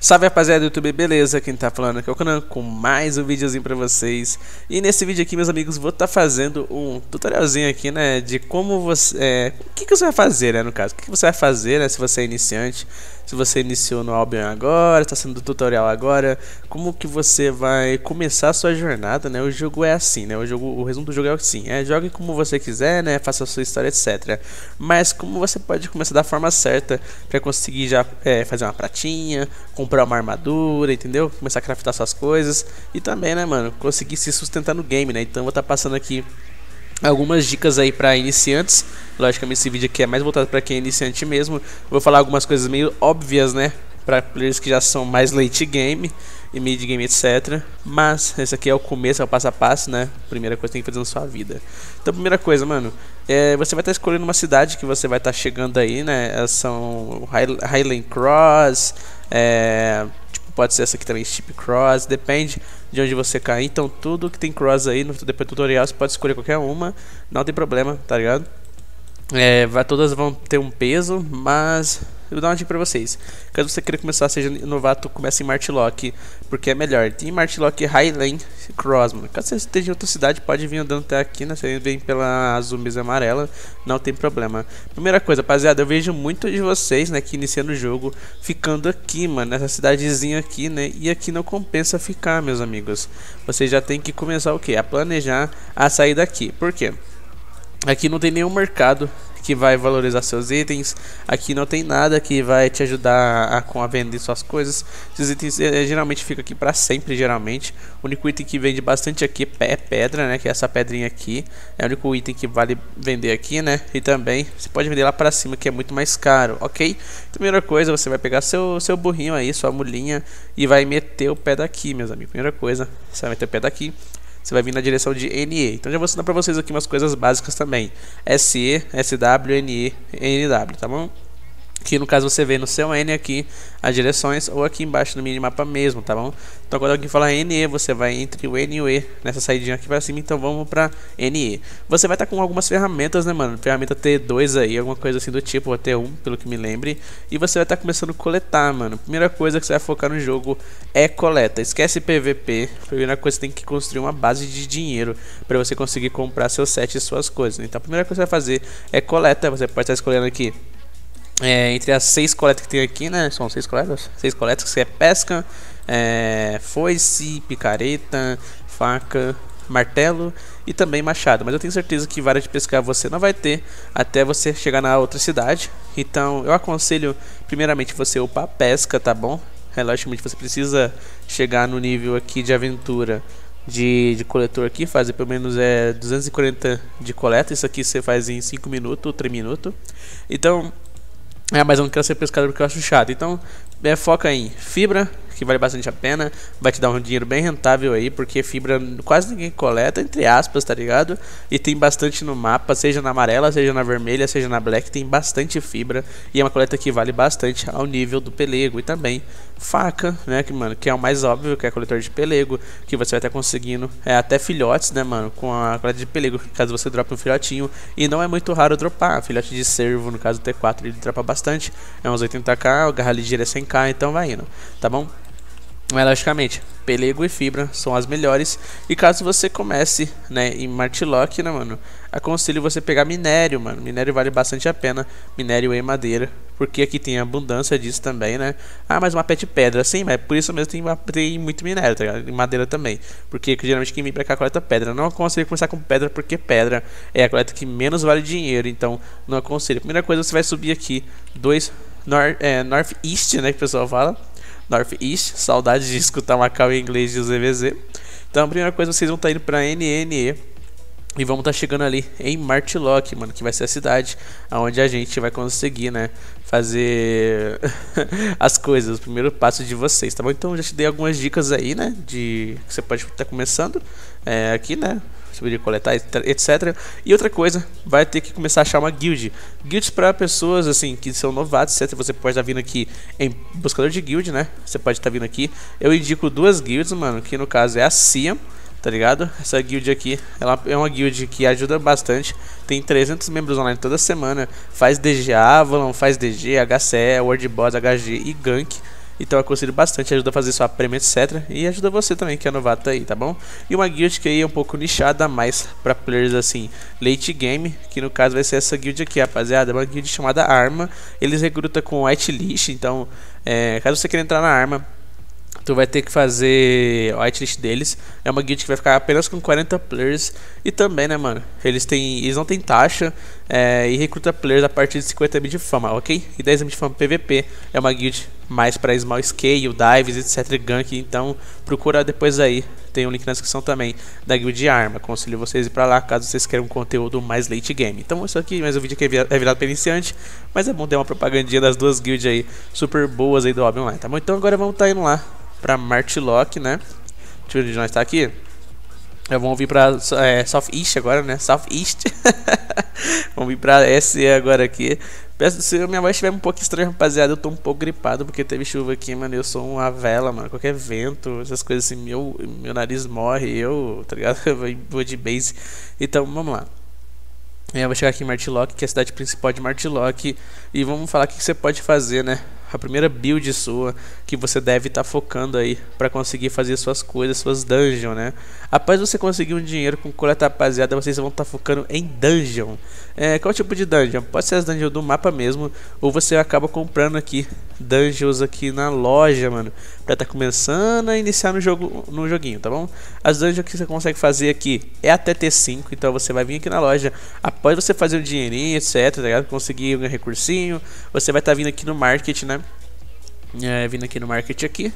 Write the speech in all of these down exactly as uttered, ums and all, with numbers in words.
Salve rapaziada do YouTube, beleza? Quem tá falando aqui é o Conan com mais um videozinho pra vocês. E nesse vídeo aqui, meus amigos, vou estar tá fazendo um tutorialzinho aqui, né, de como você... É, o que, que você vai fazer, né, no caso. O que, que você vai fazer, né, se você é iniciante. Se você iniciou no Albion agora, está sendo do tutorial agora, como que você vai começar a sua jornada, né? O jogo é assim, né? O jogo, o resumo do jogo é assim, é jogue como você quiser, né? Faça a sua história, etcétera. Mas como você pode começar da forma certa para conseguir já é, fazer uma pratinha, comprar uma armadura, entendeu? Começar a craftar suas coisas e também, né, mano, conseguir se sustentar no game, né? Então eu vou estar tá passando aqui algumas dicas aí para iniciantes. Logicamente esse vídeo aqui é mais voltado para quem é iniciante mesmo. Vou falar algumas coisas meio óbvias, né, para players que já são mais late game e mid game, etcétera. Mas esse aqui é o começo, é o passo a passo, né? Primeira coisa que tem que fazer na sua vida. Então, primeira coisa, mano, é, você vai estar tá escolhendo uma cidade que você vai estar tá chegando aí, né? Elas são Highland Cross, é, tipo, pode ser essa aqui também, Steep Cross, depende de onde você cair. Então tudo que tem cross aí no depois do tutorial você pode escolher qualquer uma, não tem problema, tá ligado? É, vai, todas vão ter um peso, mas eu vou dar uma dica pra vocês. Caso você queira começar, seja novato, comece em Martlock, porque é melhor. Tem Martlock Highland Cross, mano. Caso você esteja em outra cidade, pode vir andando até aqui, né? Você vem pela azul mesa amarela, não tem problema. Primeira coisa, rapaziada, eu vejo muito de vocês, né, que iniciando o jogo, ficando aqui, mano, nessa cidadezinha aqui, né? E aqui não compensa ficar, meus amigos. Você já tem que começar o quê? A planejar a sair daqui. Por quê? Aqui não tem nenhum mercado que vai valorizar seus itens. Aqui não tem nada que vai te ajudar a, com a vender suas coisas. Esses itens é, geralmente ficam aqui para sempre, geralmente. O único item que vende bastante aqui é pedra, né? Que é essa pedrinha aqui. É o único item que vale vender aqui, né? E também você pode vender lá para cima, que é muito mais caro, ok? Primeira coisa, você vai pegar seu, seu burrinho aí, sua mulinha, e vai meter o pé daqui, meus amigos. Primeira coisa, você vai meter o pé daqui. Você vai vir na direção de N E. Então já vou ensinar pra vocês aqui umas coisas básicas também. S E, S W, N E, N W, tá bom? Que no caso você vê no seu N aqui as direções, ou aqui embaixo no minimapa mesmo, tá bom? Então quando alguém falar N E, você vai entre o N e o E, nessa saidinha aqui pra cima. Então vamos pra N E. Você vai estar tá com algumas ferramentas, né, mano? Ferramenta T dois aí, alguma coisa assim do tipo, ou T um, pelo que me lembre. E você vai estar tá começando a coletar, mano. Primeira coisa que você vai focar no jogo é coleta. Esquece P V P. Primeira coisa, você tem que construir uma base de dinheiro pra você conseguir comprar seu set e suas coisas. Então a primeira coisa que você vai fazer é coleta. Você pode estar escolhendo aqui É, entre as seis coletas que tem aqui, né? São seis coletas, seis coletas que é pesca, é, foice, picareta, faca, martelo e também machado. Mas eu tenho certeza que vara de pescar você não vai ter até você chegar na outra cidade. Então eu aconselho primeiramente você upar a pesca, tá bom? É, logicamente você precisa chegar no nível aqui de aventura De, de coletor aqui, fazer pelo menos é, duzentos e quarenta de coleta. Isso aqui você faz em cinco minutos, três minutos. Então É, mas eu não quero ser pescador porque eu acho chato. Então, é, foca em fibra, que vale bastante a pena. Vai te dar um dinheiro bem rentável aí, porque fibra quase ninguém coleta, entre aspas, tá ligado? E tem bastante no mapa, seja na amarela, seja na vermelha, seja na black, tem bastante fibra. E é uma coleta que vale bastante ao nível do pelego. E também faca, né, que, mano, que é o mais óbvio, que é coletor de pelego, que você vai estar conseguindo é, até filhotes, né, mano, com a coleta de pelego, caso você drope um filhotinho. E não é muito raro dropar, filhote de cervo, no caso T quatro, ele dropa bastante, é uns oitenta k, o garra ligeira é cem k, então vai indo, tá bom? Mas logicamente, pelego e fibra são as melhores. E caso você comece, né, em Martlock, né, mano, aconselho você pegar minério, mano. Minério vale bastante a pena, minério e madeira, porque aqui tem abundância disso também, né? Ah, mas uma pet pedra, sim, mas por isso mesmo tem, tem muito minério, tá ligado? E madeira também, porque geralmente quem vem pra cá coleta pedra. Não aconselho começar com pedra, porque pedra é a coleta que menos vale dinheiro, então não aconselho. Primeira coisa, você vai subir aqui dois nor é, Northeast, né, que o pessoal fala. Northeast, saudade de escutar uma cal em inglês de Z V Z. Então a primeira coisa, vocês vão estar tá indo para N N E e vamos estar tá chegando ali em Martlock, mano, que vai ser a cidade onde a gente vai conseguir, né, fazer as coisas, o primeiro passo de vocês, tá bom? Então já te dei algumas dicas aí, né, de que você pode estar tá começando é, aqui, né, de coletar, etcétera. E outra coisa, vai ter que começar a achar uma guild. Guilds para pessoas assim que são novatos, etcétera. Você pode estar vindo aqui em buscador de guild, né? Você pode estar vindo aqui. Eu indico duas guilds, mano, que no caso é a Ciam, tá ligado? Essa guild aqui, ela é uma guild que ajuda bastante. Tem trezentos membros online toda semana. Faz D G Avalon, faz D G, H C E, World Boss, H G e Gank. Então eu aconselho bastante, ajuda a fazer sua prêmio, etcétera. E ajuda você também, que é novato aí, tá bom? E uma guild que aí é um pouco nichada, mais pra players assim, late game, que no caso vai ser essa guild aqui, rapaziada. É uma guild chamada Arma. Eles recrutam com whitelist, então é, caso você queira entrar na Arma, tu vai ter que fazer o whitelist deles. É uma guild que vai ficar apenas com quarenta players. E também, né, mano, eles têm, eles não tem taxa é, e recruta players a partir de cinquenta mil de fama, ok? E dez mil de fama P V P. É uma guild mais para small scale, dives, etc, gank. Então procura depois aí, tem um link na descrição também da guild de Arma. Aconselho vocês ir pra lá caso vocês queiram um conteúdo mais late game. Então isso aqui, mais um vídeo aqui é virado para iniciante, mas é bom ter uma propagandinha das duas guilds aí super boas aí do Hobby Online, tá bom? Então agora vamos tá indo lá pra Martlock, né? Deixa eu ver onde nós tá aqui. Eu vou vir pra é, Southeast agora, né? Southeast. Vamos vir pra S E agora aqui. Peço, se minha voz estiver um pouco estranha, rapaziada, eu tô um pouco gripado porque teve chuva aqui, mano. Eu sou uma vela, mano. Qualquer vento, essas coisas assim, meu, meu nariz morre. Eu, tá ligado? Eu vou de base. Então, vamos lá. Eu vou chegar aqui em Martlock, que é a cidade principal de Martlock. E vamos falar o que você pode fazer, né? A primeira build sua que você deve estar tá focando aí para conseguir fazer suas coisas, suas dungeons, né? Após você conseguir um dinheiro com coleta, rapaziada, vocês vão estar tá focando em dungeon. É, qual tipo de dungeon? Pode ser as dungeons do mapa mesmo, ou você acaba comprando aqui dungeons aqui na loja, mano, para estar tá começando a iniciar no jogo, no joguinho, tá bom? As dungeons que você consegue fazer aqui é até T cinco, então você vai vir aqui na loja, após você fazer um dinheirinho, etc, tá ligado? Conseguir um recursinho, você vai estar tá vindo aqui no market, né? É, vindo aqui no market aqui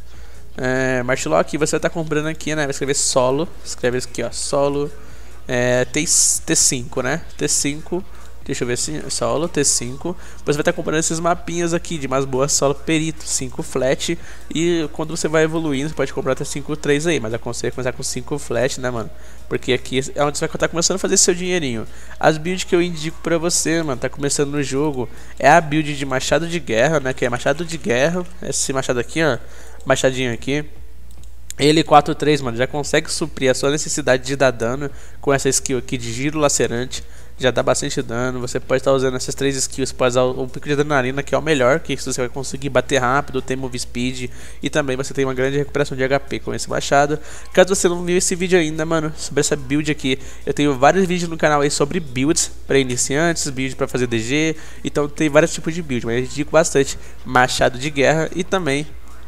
é, Martlock, você vai estar tá comprando aqui, né? Vai escrever solo, escreve aqui, ó, solo é, T cinco, né? T cinco, deixa eu ver assim, solo T cinco. Você vai estar tá comprando esses mapinhas aqui de mais boas solo perito, cinco flat. E quando você vai evoluindo, você pode comprar até cinco três aí, mas aconselho começar com cinco flat, né, mano? Porque aqui é onde você vai estar começando a fazer seu dinheirinho. As builds que eu indico pra você, mano, tá começando no jogo, é a build de machado de guerra, né? Que é machado de guerra, esse machado aqui, ó, machadinho aqui. Ele quatro três, mano, já consegue suprir a sua necessidade de dar dano com essa skill aqui de giro lacerante. Já dá bastante dano. Você pode estar usando essas três skills. Você pode usar o pico de adrenalina, que é o melhor, que você vai conseguir bater rápido, tem move speed. E também você tem uma grande recuperação de H P com esse machado. Caso você não viu esse vídeo ainda, mano, sobre essa build aqui, eu tenho vários vídeos no canal aí sobre builds para iniciantes, build para fazer D G. Então tem vários tipos de build, mas eu digo bastante machado de guerra. E também,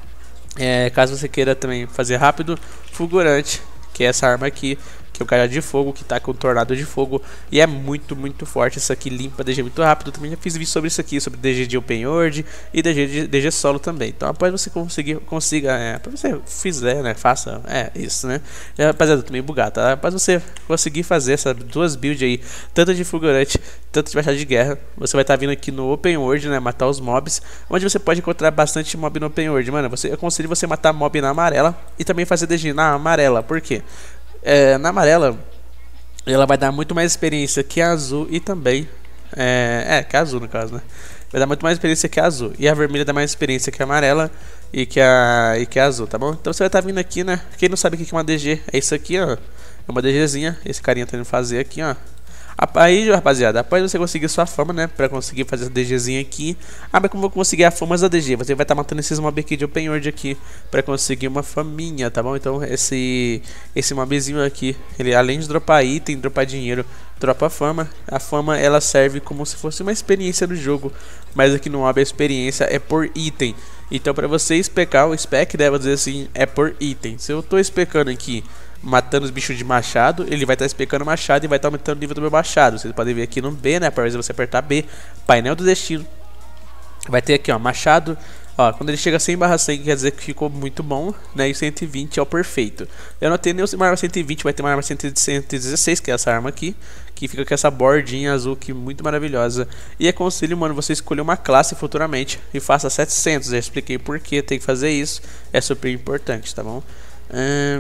é, caso você queira também fazer rápido, fulgurante, que é essa arma aqui, que é o cajado de fogo, que tá com tornado de fogo. E é muito, muito forte. Isso aqui limpa D G muito rápido. Também já fiz vídeo sobre isso aqui, sobre D G de Open World e D G de D G solo também. Então após você conseguir, consiga, é, após você fizer, né, faça, é isso, né. É, rapaziada, eu tô meio bugado, tá? Após você conseguir fazer essas duas builds aí, tanto de fulgurante, tanto de machado de guerra, você vai estar tá vindo aqui no Open World, né, matar os mobs, onde você pode encontrar bastante mob no Open World, mano. Você, eu aconselho você matar mob na amarela e também fazer D G na amarela. Por quê? É, na amarela ela vai dar muito mais experiência que a azul e também é, é, que a azul no caso, né? Vai dar muito mais experiência que a azul. E a vermelha dá mais experiência que a amarela e que a, e que a azul, tá bom? Então você vai estar tá vindo aqui, né? Quem não sabe o que é uma D G, é isso aqui, ó. É uma DGzinha, esse carinha tá indo fazer aqui, ó. Aí, rapaziada, após você conseguir sua fama, né, pra conseguir fazer essa DGzinha aqui. Ah, mas como eu vou conseguir a fama da D G? Você vai estar tá matando esses mobs aqui de Open World aqui pra conseguir uma faminha, tá bom? Então esse esse mobzinho aqui, ele além de dropar item, dropar dinheiro, dropa fama. A fama, ela serve como se fosse uma experiência no jogo, mas aqui no mob a experiência é por item. Então pra você especar o spec, né, vou dizer assim, é por item. Se eu tô especando aqui matando os bichos de machado, ele vai estar tá especando machado e vai estar tá aumentando o nível do meu machado. Vocês podem ver aqui no B, né? Para você apertar B, painel do destino. Vai ter aqui, ó, machado. Ó, quando ele chega a cem barra cem, quer dizer que ficou muito bom, né? E cento e vinte é o perfeito. Eu não tenho nenhuma arma cento e vinte, vai ter uma arma cento e dezesseis, que é essa arma aqui, que fica com essa bordinha azul que muito maravilhosa. E aconselho, mano, você escolher uma classe futuramente e faça setecentos. Eu expliquei por que tem que fazer isso. É super importante, tá bom? Hum...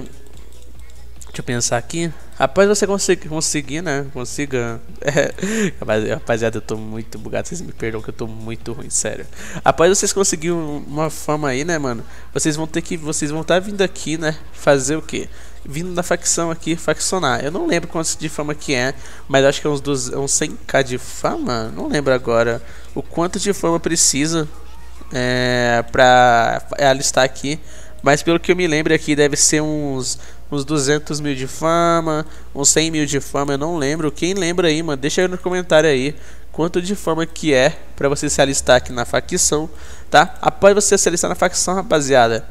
Deixa eu pensar aqui. Após você conseguir, conseguir né? Consiga. É, rapaziada, eu tô muito bugado. Vocês me perdoam que eu tô muito ruim, sério. Após vocês conseguirem uma fama aí, né, mano? Vocês vão ter que. Vocês vão estar tá vindo aqui, né? Fazer o quê? Vindo da facção aqui, faccionar. Eu não lembro quantos de fama que é, mas acho que é uns, dos, uns cem k de fama. Não lembro agora o quanto de fama precisa. é, pra alistar aqui. Mas pelo que eu me lembro aqui, deve ser uns, uns duzentos mil de fama, uns cem mil de fama, eu não lembro. Quem lembra aí, mano, deixa aí no comentário aí quanto de fama que é pra você se alistar aqui na facção, tá? Após você se alistar na facção, rapaziada,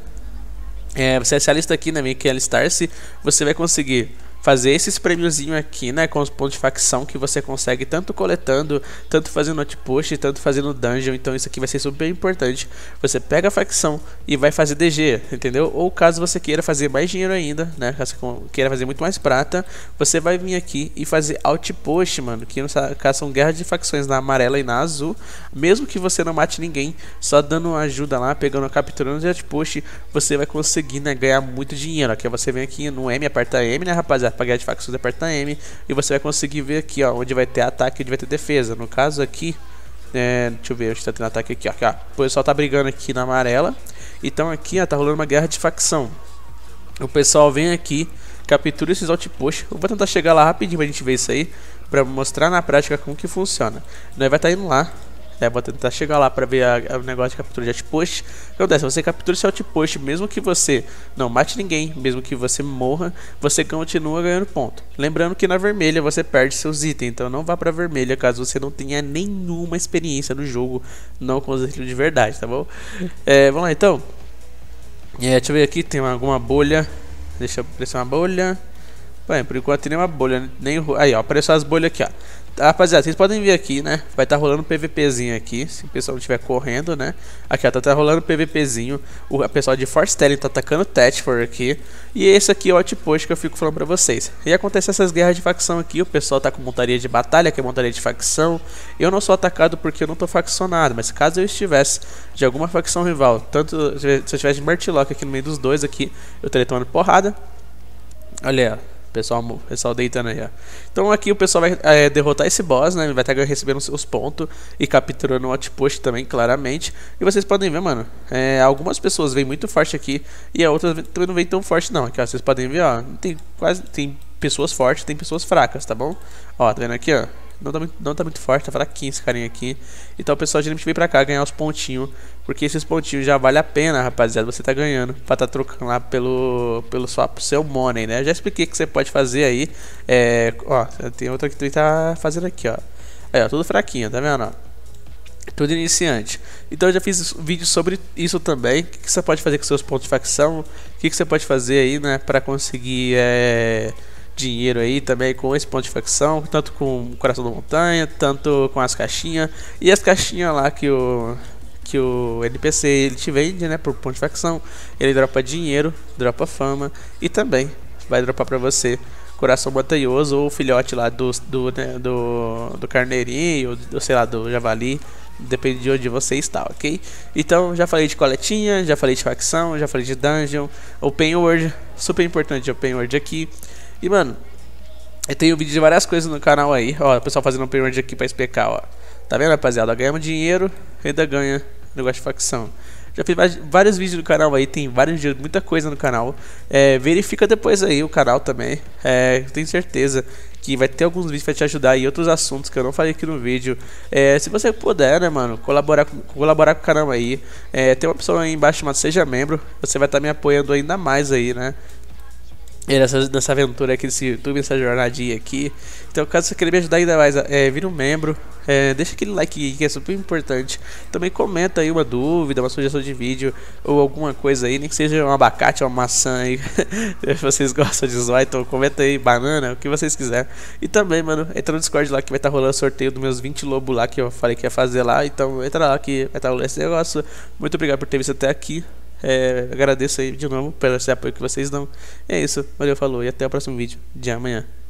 é, você se alista aqui, né, meio que alistar-se, você vai conseguir fazer esses prêmiozinhos aqui, né, com os pontos de facção que você consegue tanto coletando, tanto fazendo outpost, tanto fazendo dungeon. Então isso aqui vai ser super importante. Você pega a facção e vai fazer D G, entendeu? Ou caso você queira fazer mais dinheiro ainda, né, caso você queira fazer muito mais prata, você vai vir aqui e fazer outpost, mano, que no caso são guerras de facções na amarela e na azul. Mesmo que você não mate ninguém, só dando uma ajuda lá, pegando, capturando os outpost, você vai conseguir, né, ganhar muito dinheiro. Aqui você vem aqui no M, aperta M, né, rapaziada, para guerra de facções, aperta M, e você vai conseguir ver aqui, ó, onde vai ter ataque e onde vai ter defesa. No caso aqui, é, deixa eu ver, onde tá tendo ataque aqui, ó, aqui, ó, o pessoal tá brigando aqui na amarela, então aqui, ó, tá rolando uma guerra de facção. O pessoal vem aqui, captura esses outposts. Eu vou tentar chegar lá rapidinho pra gente ver isso aí, pra mostrar na prática como que funciona. Nós vai estar indo lá. É, vou tentar chegar lá pra ver a, a, o negócio de captura de outpost. O que acontece? Você captura esse outpost, mesmo que você não mate ninguém, mesmo que você morra, você continua ganhando ponto. Lembrando que na vermelha você perde seus itens, então não vá pra vermelha caso você não tenha nenhuma experiência no jogo, não com os itens de verdade, tá bom? É, vamos lá então. É, deixa eu ver aqui, tem alguma bolha. Deixa eu aparecer uma bolha. Bem, por enquanto tem nenhuma bolha, nem o... Aí, ó, apareceu as bolhas aqui, ó. Rapaziada, vocês podem ver aqui, né? Vai estar tá rolando um PVPzinho aqui, se o pessoal não estiver correndo, né? Aqui, ó, tá, tá rolando um PVPzinho. O a pessoal de Force Telling tá atacando Tetford aqui. E esse aqui é o outpost que eu fico falando pra vocês. E acontece essas guerras de facção aqui, o pessoal tá com montaria de batalha, que é montaria de facção. Eu não sou atacado porque eu não tô faccionado, mas caso eu estivesse de alguma facção rival, tanto se eu estivesse de Murloc aqui no meio dos dois aqui, eu estaria tomando porrada. Olha, ó. Pessoal, pessoal deitando aí, ó. Então aqui o pessoal vai é, derrotar esse boss, né? Ele vai estar recebendo os pontos e capturando o outpost também, claramente. E vocês podem ver, mano, é, algumas pessoas vêm muito forte aqui e a outras também não vêm tão forte não. Aqui, ó, vocês podem ver, ó, tem quase tem pessoas fortes, tem pessoas fracas, tá bom? Ó, tá vendo aqui, ó? Não tá, muito, não tá muito forte, tá fraquinho esse carinha aqui. Então o pessoal geralmente vem pra cá ganhar os pontinhos, porque esses pontinhos já vale a pena, rapaziada. Você tá ganhando pra tá trocando lá pelo, pelo sua, seu money, né? Eu já expliquei que você pode fazer aí. É, ó, tem outra que tu tá fazendo aqui, ó. Aí, ó, tudo fraquinho, tá vendo, ó? Tudo iniciante. Então eu já fiz vídeo sobre isso também. O que, que você pode fazer com seus pontos de facção? O que, que você pode fazer aí, né, pra conseguir é, dinheiro aí também com esse ponto de facção, tanto com o coração da montanha, tanto com as caixinhas e as caixinhas lá que o que o N P C ele te vende, né, por ponto de facção. Ele dropa dinheiro, dropa fama e também vai dropar pra você coração montanhoso ou filhote lá do do, né, do, do carneirinho ou do, sei lá, do javali. Depende de onde você está, ok? Então, já falei de coletinha, já falei de facção, já falei de dungeon, open world, super importante open world aqui. E, mano, eu tenho vídeo de várias coisas no canal aí. Ó, o pessoal fazendo open world aqui pra explicar, ó. Tá vendo, rapaziada? Ganhamos dinheiro, ainda ganha negócio de facção. Já fiz vários vídeos no canal aí, tem vários vídeos, muita coisa no canal. É, verifica depois aí o canal também. É, tenho certeza que vai ter alguns vídeos pra te ajudar e outros assuntos que eu não falei aqui no vídeo. É, se você puder, né, mano, colaborar com, colaborar com o canal aí. É, tem uma opção aí embaixo chamada Seja Membro. Você vai estar me apoiando ainda mais aí, né? Nessa, nessa aventura aqui desse YouTube, nessa jornadinha aqui. Então, caso você queira me ajudar ainda mais, é, vira um membro, é, deixa aquele like que é super importante. Também comenta aí uma dúvida, uma sugestão de vídeo ou alguma coisa aí, nem que seja um abacate ou uma maçã aí. Se vocês gostam de zoar, então comenta aí, banana, o que vocês quiserem. E também, mano, entra no Discord lá que vai estar tá rolando sorteio dos meus vinte lobos lá que eu falei que ia fazer lá. Então entra lá que vai estar tá rolando esse negócio. Muito obrigado por ter visto até aqui. É, agradeço aí de novo pelo esse apoio que vocês dão. É isso, valeu, falou e até o próximo vídeo de amanhã.